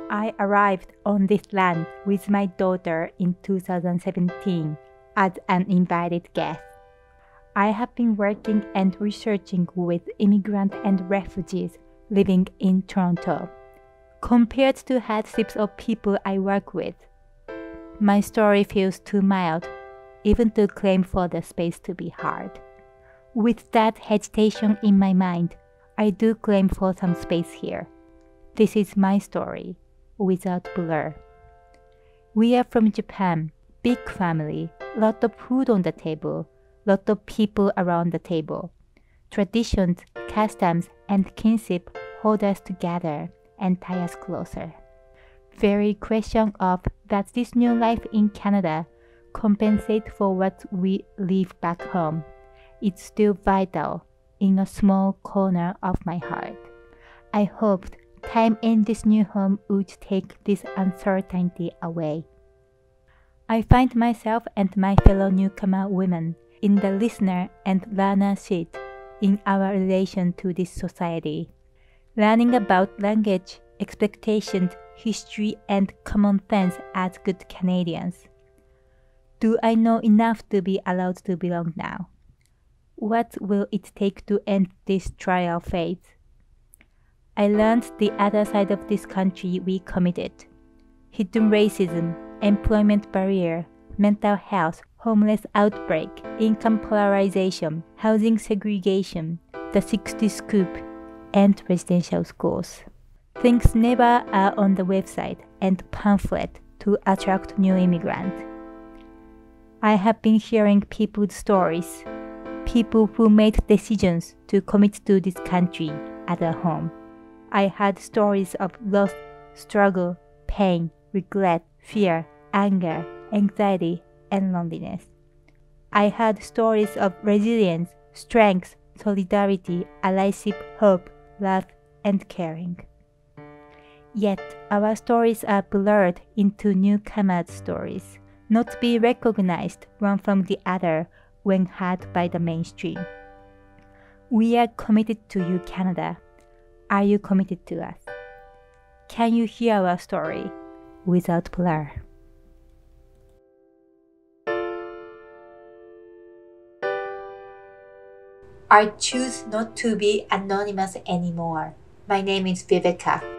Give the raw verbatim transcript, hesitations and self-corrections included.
I arrived on this land with my daughter in two thousand seventeen as an invited guest. I have been working and researching with immigrants and refugees living in Toronto. Compared to hardships of people I work with, my story feels too mild, even to claim for the space to be hard. With that hesitation in my mind, I do claim for some space here. This is my story, without blur. We are from Japan, big family, lot of food on the table, lot of people around the table. Traditions, customs, and kinship hold us together and tie us closer. Very question of does this new life in Canada compensate for what we leave back home? It's still vital in a small corner of my heart. I hoped time in this new home would take this uncertainty away. I find myself and my fellow newcomer women in the listener and learner seat in our relation to this society, learning about language, expectations, history, and common sense as good Canadians. Do I know enough to be allowed to belong now? What will it take to end this trial phase? I learned the other side of this country we committed. Hidden racism, employment barrier, mental health, homeless outbreak, income polarization, housing segregation, the sixty scoop, and residential schools. Things never are on the website and pamphlet to attract new immigrants. I have been hearing people's stories, people who made decisions to commit to this country as a home. I had stories of loss, struggle, pain, regret, fear, anger, anxiety, and loneliness. I heard stories of resilience, strength, solidarity, allyship, hope, love, and caring. Yet our stories are blurred into newcomers' stories, not to be recognized one from the other when heard by the mainstream. We are committed to you, Canada. Are you committed to us? Can you hear our story without blur? I choose not to be anonymous anymore. My name is Viveka.